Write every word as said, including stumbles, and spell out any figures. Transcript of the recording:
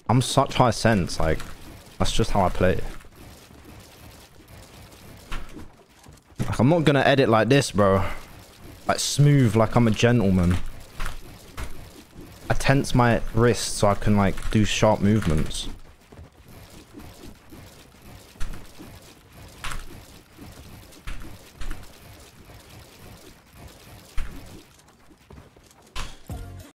I'm such high sense, like, that's just how I play. Like, I'm not gonna edit like this, bro. Like, smooth, like I'm a gentleman. I tense my wrist so I can, like, do sharp movements.